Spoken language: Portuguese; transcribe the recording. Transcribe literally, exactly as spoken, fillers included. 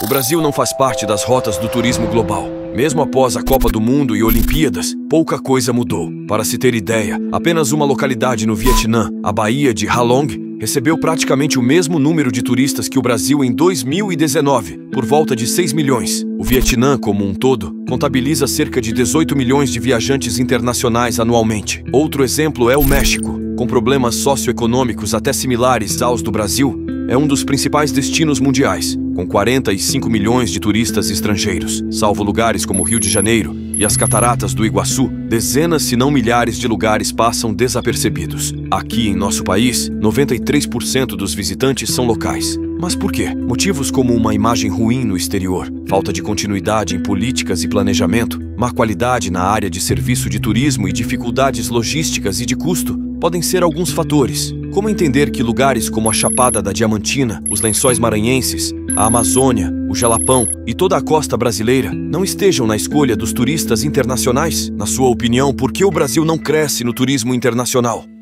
O Brasil não faz parte das rotas do turismo global. Mesmo após a Copa do Mundo e Olimpíadas, pouca coisa mudou. Para se ter ideia, apenas uma localidade no Vietnã, a Baía de Ha Long, recebeu praticamente o mesmo número de turistas que o Brasil em dois mil e dezenove, por volta de seis milhões. O Vietnã, como um todo, contabiliza cerca de dezoito milhões de viajantes internacionais anualmente. Outro exemplo é o México. Com problemas socioeconômicos até similares aos do Brasil, é um dos principais destinos mundiais, com quarenta e cinco milhões de turistas estrangeiros. Salvo lugares como Rio de Janeiro e as Cataratas do Iguaçu, dezenas se não milhares de lugares passam desapercebidos. Aqui em nosso país, noventa e três por cento dos visitantes são locais. Mas por quê? Motivos como uma imagem ruim no exterior, falta de continuidade em políticas e planejamento, má qualidade na área de serviço de turismo e dificuldades logísticas e de custo podem ser alguns fatores. Como entender que lugares como a Chapada da Diamantina, os Lençóis Maranhenses, a Amazônia, o Jalapão e toda a costa brasileira não estejam na escolha dos turistas internacionais? Na sua opinião, por que o Brasil não cresce no turismo internacional?